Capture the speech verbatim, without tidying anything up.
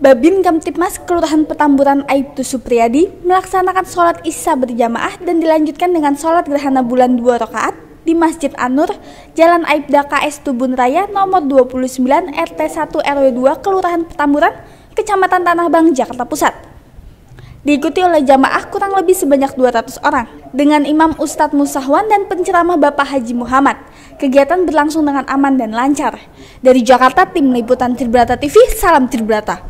Babin Kamtipmas Kelurahan Petamburan Aibtu Supriyadi melaksanakan sholat isya berjamaah dan dilanjutkan dengan sholat gerhana bulan dua rakaat di Masjid An-Nur, Jalan Aibda K S Tubun Raya nomor dua puluh sembilan R T satu R W dua Kelurahan Petamburan, Kecamatan Tanah Abang, Jakarta Pusat. Diikuti oleh jamaah kurang lebih sebanyak dua ratus orang dengan Imam Ustadz Musahwan dan penceramah Bapak Haji Muhammad. Kegiatan berlangsung dengan aman dan lancar. Dari Jakarta, tim liputan Tribrata T V, salam Tribrata.